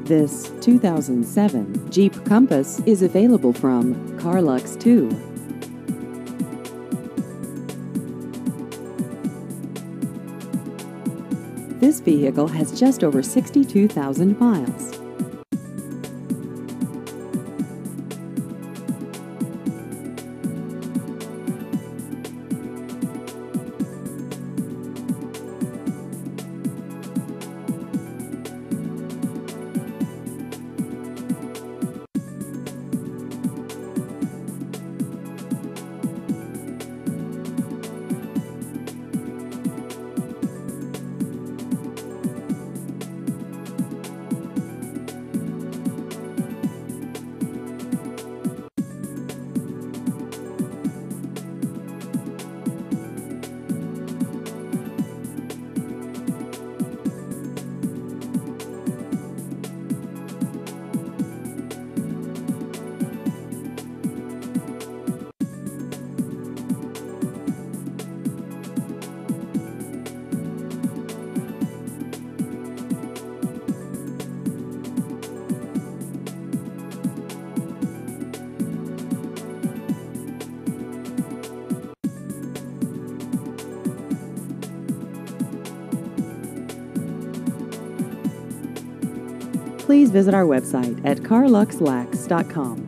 This 2007 Jeep Compass is available from Carlux 2. This vehicle has just over 62,000 miles. Please visit our website at carluxlax.com.